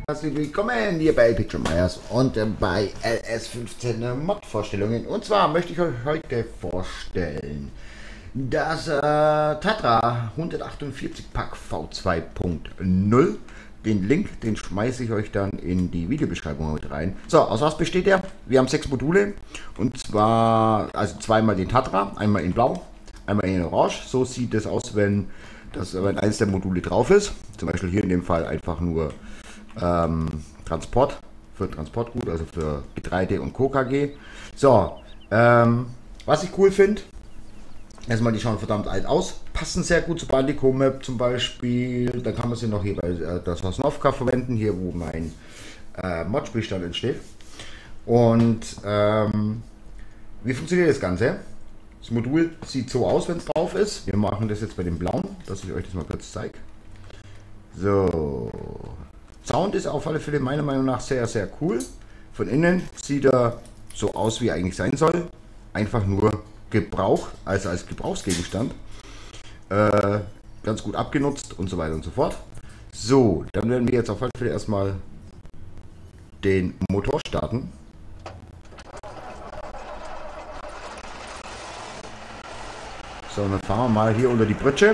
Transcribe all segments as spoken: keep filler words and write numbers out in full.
Herzlich willkommen hier bei Picture Myers und bei L S fünfzehn Mod-Vorstellungen. Und zwar möchte ich euch heute vorstellen das äh, Tatra hundertachtundvierzig Pack V zwei Punkt null. Den Link, den schmeiße ich euch dann in die Videobeschreibung heute rein. So, aus was besteht der? Wir haben sechs Module und zwar also zweimal den Tatra, einmal in Blau, einmal in Orange. So sieht es aus, wenn das wenn eins der Module drauf ist. Zum Beispiel hier in dem Fall einfach nur ähm, Transport, für Transportgut, also für Getreide und Co. K G. So, ähm, was ich cool finde, erstmal, die schauen verdammt alt aus, passen sehr gut zu Bandico Map zum Beispiel. Dann kann man sie noch hier bei äh, der Sosnovka verwenden, hier wo mein äh, Mod-Spielstand entsteht. Und ähm, wie funktioniert das Ganze? Das Modul sieht so aus, wenn es drauf ist. Wir machen das jetzt bei dem blauen, dass ich euch das mal kurz zeige. So, Sound ist auf alle Fälle meiner Meinung nach sehr, sehr cool. Von innen sieht er so aus, wie er eigentlich sein soll. Einfach nur Gebrauch, also als Gebrauchsgegenstand. Äh, ganz gut abgenutzt und so weiter und so fort. So, dann werden wir jetzt auf alle Fälle erstmal den Motor starten. So, dann fahren wir mal hier unter die Britsche.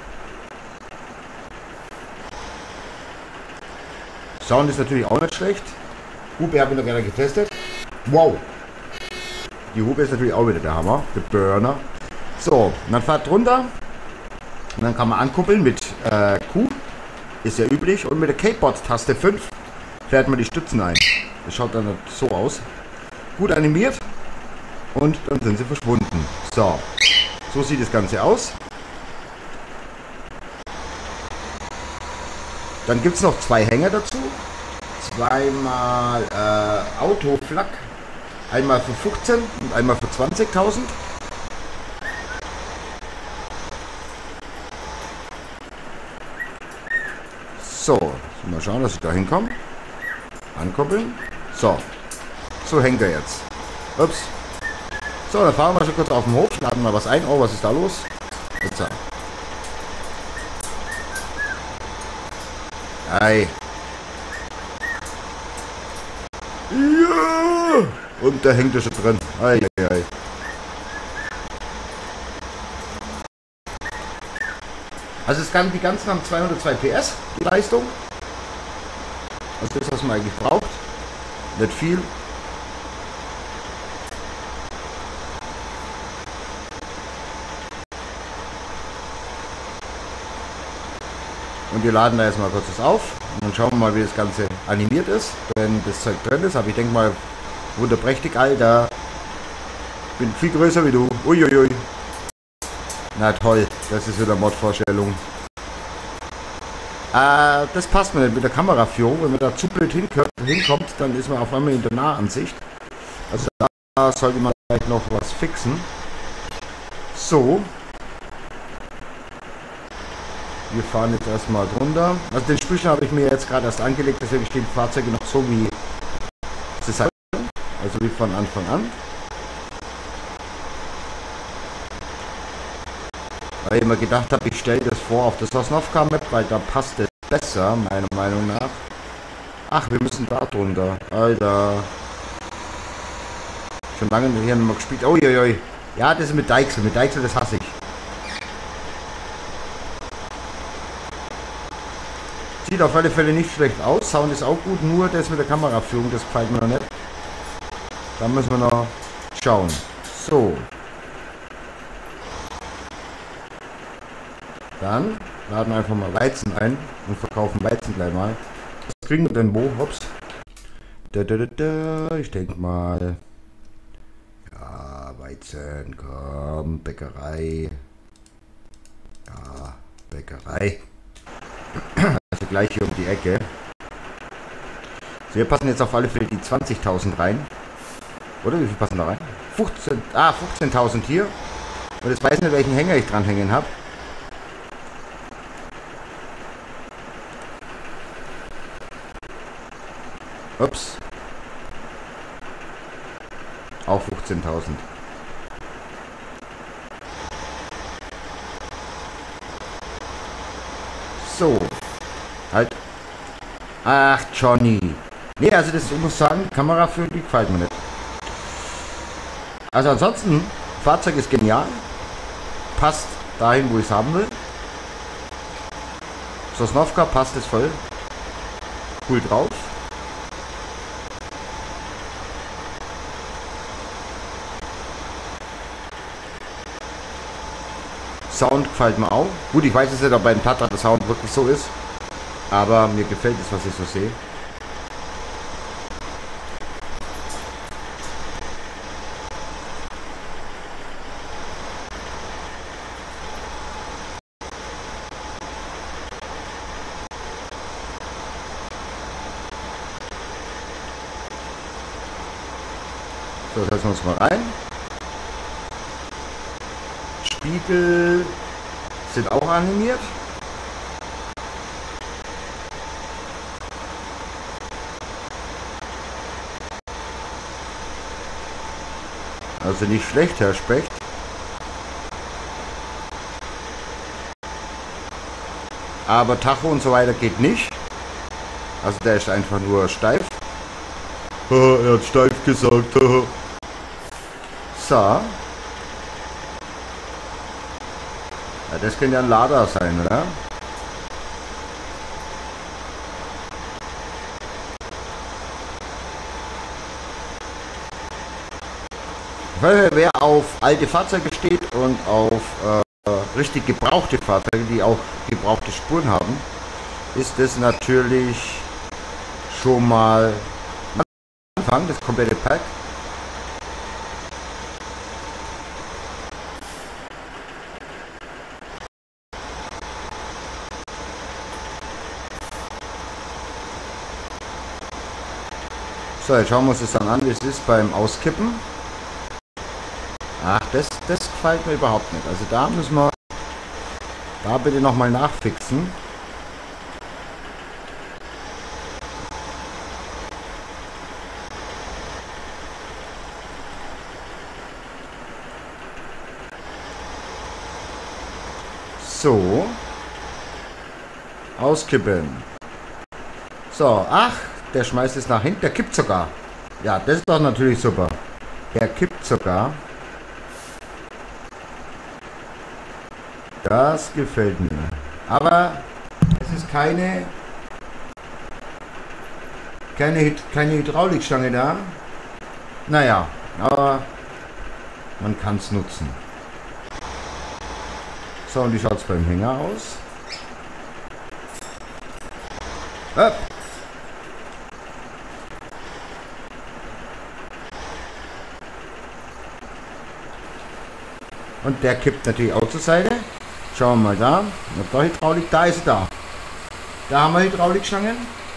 Sound ist natürlich auch nicht schlecht. Hupe habe ich noch gerne getestet. Wow! Die Hupe ist natürlich auch wieder der Hammer. Der Burner. So, man fährt drunter. Und dann kann man ankuppeln mit äh, Q. Ist ja üblich. Und mit der K-Pod-Taste fünf fährt man die Stützen ein. Das schaut dann so aus. Gut animiert. Und dann sind sie verschwunden. So. So sieht das Ganze aus. Dann gibt es noch zwei Hänger dazu. Zweimal äh, Autoflak. Einmal für fünfzehn und einmal für zwanzigtausend. So, mal schauen, dass ich da hinkomme. Ankoppeln. So, so hängt er jetzt. Ups. So, dann fahren wir schon kurz auf den Hof, laden mal was ein. Oh, was ist da los? Jetzt. Ei. Ja! Und da hängt er schon drin. Ei, ei, ei. Also es kann, die ganzen haben zweihundertzwei P S, die Leistung. Also das, was man eigentlich braucht. Nicht viel. Und wir laden da jetzt mal kurz das auf und dann schauen wir mal, wie das Ganze animiert ist, wenn das Zeug drin ist. Aber ich denke mal, wunderprächtig, Alter. Bin viel größer wie du. Uiuiui. Na toll, das ist wieder Mod-Vorstellung. Äh, das passt mir nicht mit der Kameraführung. Wenn man da zu blöd hinkommt, dann ist man auf einmal in der Nahansicht. Also da sollte man vielleicht noch was fixen. So. Wir fahren jetzt erstmal drunter. Also den Spielstand habe ich mir jetzt gerade erst angelegt, deswegen stehen die Fahrzeuge noch so wie es ist, also wie von Anfang an. Weil ich mir gedacht habe, ich stelle das vor auf das Sosnovka Map, weil da passt es besser, meiner Meinung nach. Ach, wir müssen da drunter. Alter. Schon lange hier nicht mehr gespielt. Uiuiui. Ja, das ist mit Deichsel. Mit Deichsel, das hasse ich. Sieht auf alle Fälle nicht schlecht aus. Sound ist auch gut, nur das mit der Kameraführung, das gefällt mir noch nicht. Da müssen wir noch schauen. So. Dann laden wir einfach mal Weizen ein und verkaufen Weizen gleich mal. Was kriegen wir denn wo? Hops. Da, da, da, da. Ich denke mal. Ja, Weizen, komm, Bäckerei. Ja, Bäckerei. Also gleich hier um die Ecke. So, wir passen jetzt auf alle Fälle die zwanzigtausend rein. Oder wie viel passen da rein? fünfzehn, ah, fünfzehntausend hier. Und jetzt weiß ich nicht, welchen Hänger ich dran hängen habe. Ups. Auch fünfzehntausend. So. Halt. Ach, Johnny. Nee, also das, ich muss sagen, Kamera für die gefällt mir nicht. Also ansonsten, Fahrzeug ist genial. Passt dahin, wo ich es haben will. Sosnovka passt es voll. Cool drauf. Sound gefällt mir auch. Gut, ich weiß jetzt nicht, ob bei dem Tatra der Sound wirklich so ist. Aber mir gefällt es, was ich so sehe. So, setzen wir uns mal rein. Spiegel sind auch animiert. Also nicht schlecht, Herr Specht. Aber Tacho und so weiter geht nicht. Also der ist einfach nur steif. Er hat steif gesagt. So. Ja, das könnte ja ein Lader sein, oder? Weil wer auf alte Fahrzeuge steht und auf äh, richtig gebrauchte Fahrzeuge, die auch gebrauchte Spuren haben, ist das natürlich schon mal Anfang, das komplette Pack. So, jetzt schauen wir uns das dann an, wie es ist beim Auskippen. Ach, das, das gefällt mir überhaupt nicht. Also da müssen wir da bitte nochmal nachfixen. So. Auskippen. So, ach, der schmeißt es nach hinten, der kippt sogar. Ja, das ist doch natürlich super. Der kippt sogar. Das gefällt mir. Aber es ist keine, keine, keine Hydraulikstange da. Naja, aber man kann es nutzen. So, und wie schaut es beim Hänger aus? Hopp. Und der kippt natürlich auch zur Seite. Schauen wir mal da. Ob da Hydraulik, da ist sie da. Da haben wir Hydraulikstangen.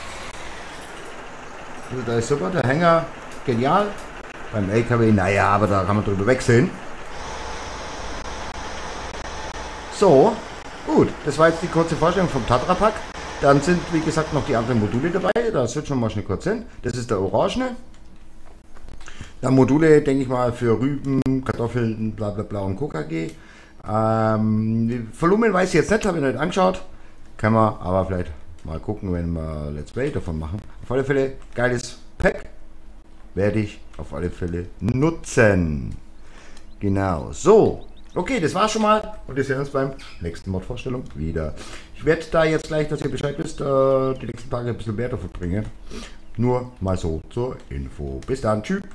Also da ist super, der Hänger genial. Beim L K W, naja, aber da kann man drüber wegsehen. So, gut. Das war jetzt die kurze Vorstellung vom Tatra Pack. Dann sind, wie gesagt, noch die anderen Module dabei. Da switchen wir mal schnell kurz hin. Das ist der orangene. Dann Module, denke ich mal, für Rüben, Kartoffeln, bla bla bla und K K G. Ähm, Volumen weiß ich jetzt nicht, habe ich nicht angeschaut. Kann man aber vielleicht mal gucken, wenn wir Let's Play davon machen. Auf alle Fälle, geiles Pack. Werde ich auf alle Fälle nutzen. Genau, so. Okay, das war's schon mal. Und wir sehen uns beim nächsten Mod-Vorstellung wieder. Ich werde da jetzt gleich, dass ihr Bescheid wisst, äh, die nächsten Tage ein bisschen mehr davon bringen. Nur mal so zur Info. Bis dann, tschüss.